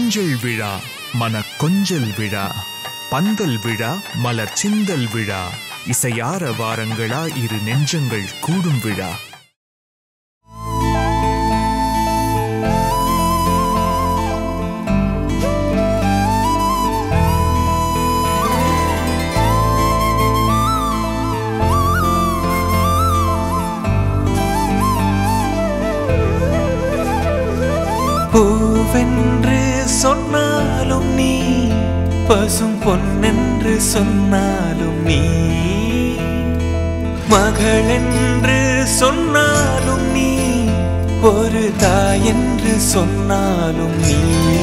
ஊஞ்சல் விழா மன கொஞ்சல் விழா பந்தல் விழா மலர் சிந்தல் விழா இசையார வாரங்களா இரு நெஞ்சங்கள் கூடும் விழா. பூவென்று சொன்னாலும் நீ பசும் பொன்னென்று சொன்னாலும் நீ மகளென்று சொன்னாலும் நீ ஒரு தாயென்று சொன்னாலும் நீ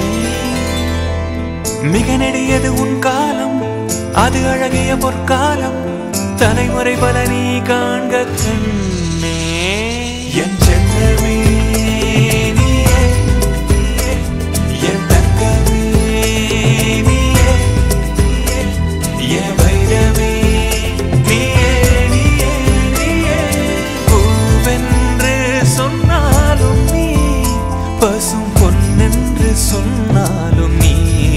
மிக நெடியது உன் காலம் அது அழகிய பொற்காலம் தலைமுறை பல நீ காண்க கண்ணே என் செல்லமே பசும் பொன்னென்று சொன்னாலும் நீ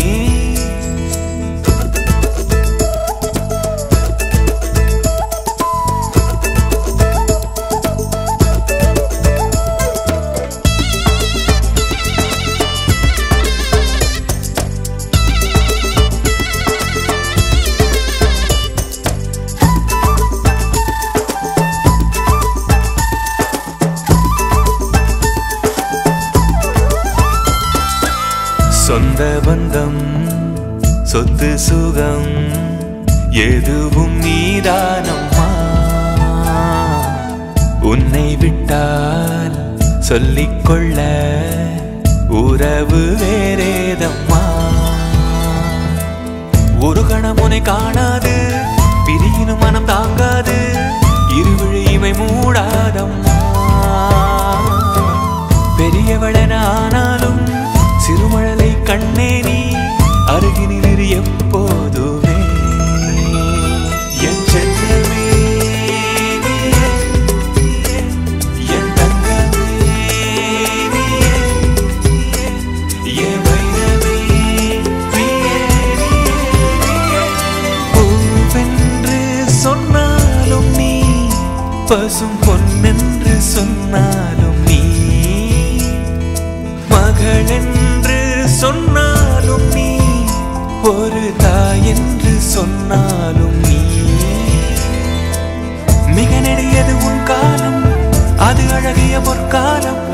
சொந்த பந்தம் சொத்து சுகம் எதுவும் நீதானம்மா உன்னை விட்டால் சொல்லிக்கொள்ள உறவு வேறேதம்மா ஒரு கணம் உன்னை காணாது பிரியினும் மனம் தாங்காது இருவிழி இமை மூடாதம்மா பெரியவளென ஆனாலும் சிறுமழலை கண்ணே நீ அருகினில் எப்போதுமே என் செல்லமே என் தங்கமே என் வைரமே பூவென்று சொன்னாலும் நீ பசும் பொன்னென்று சொன்னாலும் நீ மகளென்று சொன்னாலும் நீ ஒரு தாயென்று சொன்னாலும் நீ மிக நெடியது உன் காலம் அது அழகிய பொற்காலம்